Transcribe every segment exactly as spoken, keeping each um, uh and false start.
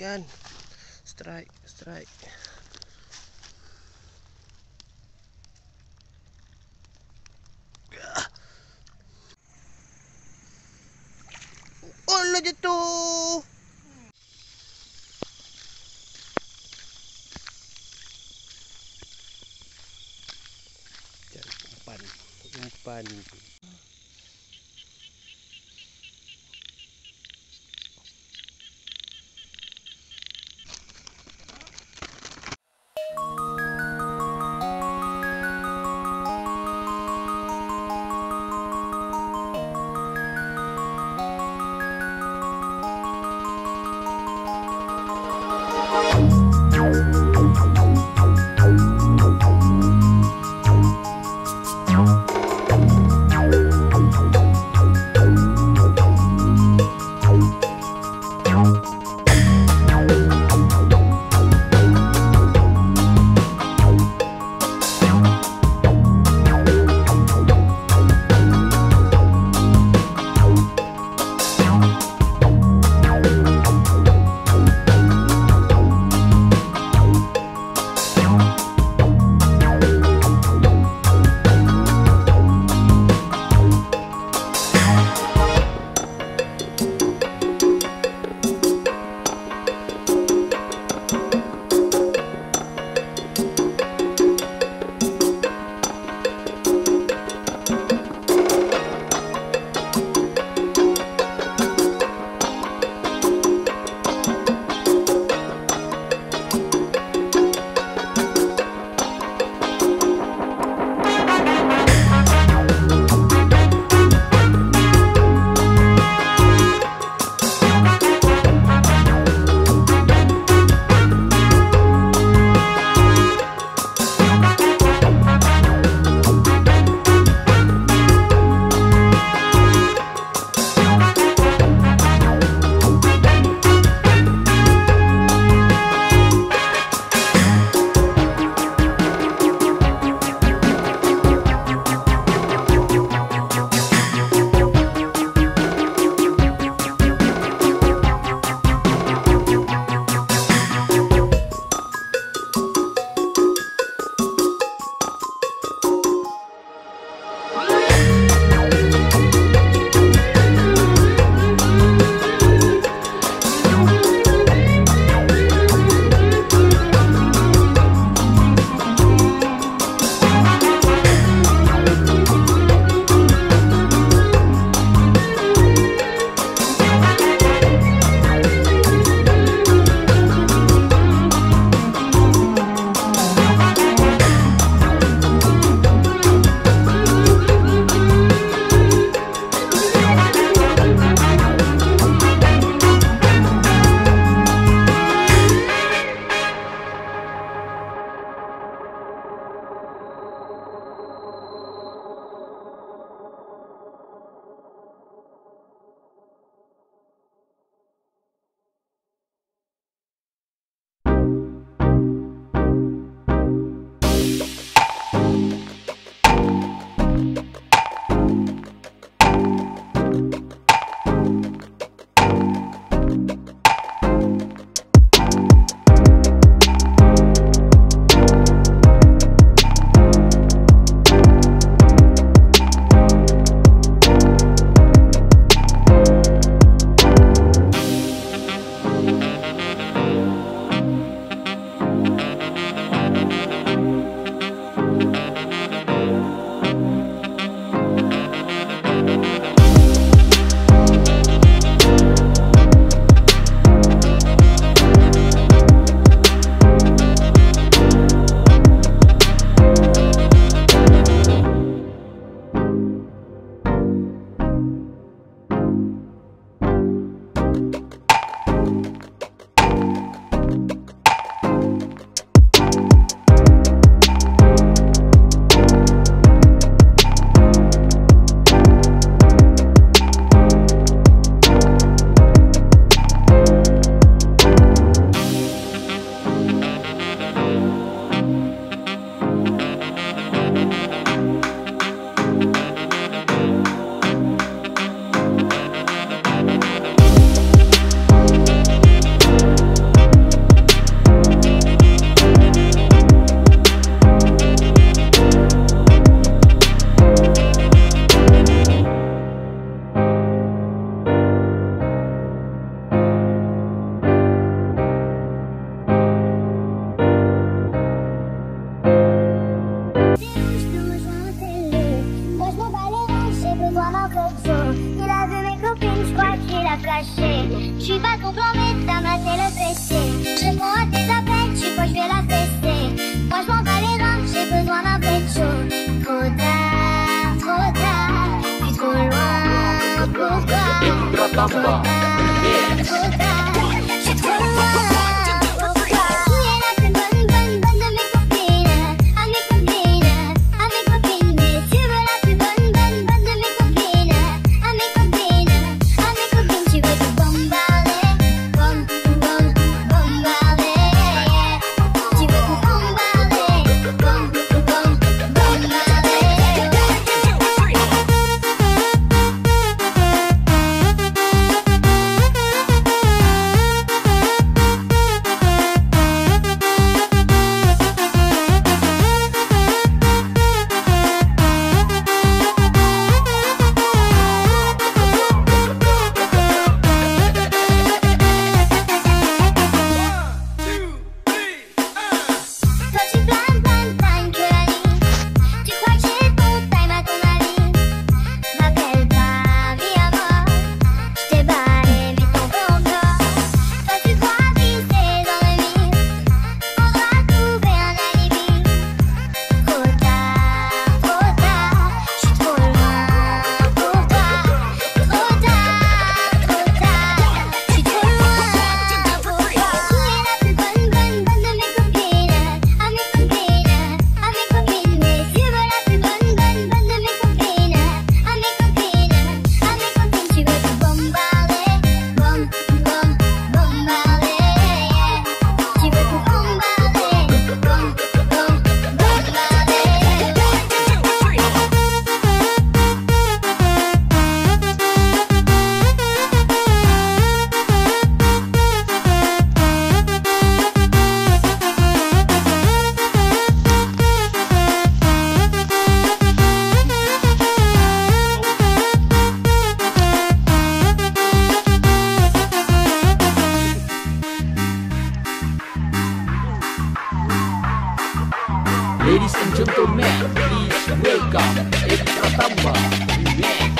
ikan. Strike, strike. Oh, lo jatuh. Umpan, umpan. l'a caché. Je suis pas ton plan mais t'as maté le fessé. Je réponds à tes appels, tu crois que je vais la fester. Moi je m'en bats les reins, j'ai besoin d'un pécho. Trop tard, trop tard, je suis trop loin pour toi. Trop tard, trop tard, je suis trop loin. Ladies and gentlemen, please welcome Edi Pratamba Remix.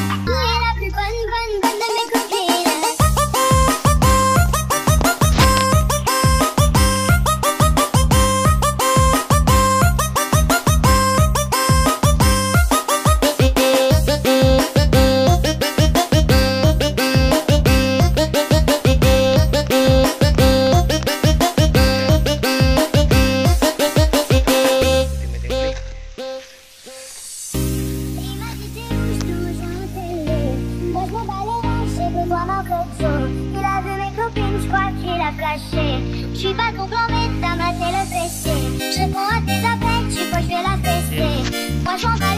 Il a vu mes copines, je crois qu'il a caché. Je suis pas ton plan mais t'as maté le fessé. Je réponds à tes appels, tu crois que je vais la fester. Moi je m'en bats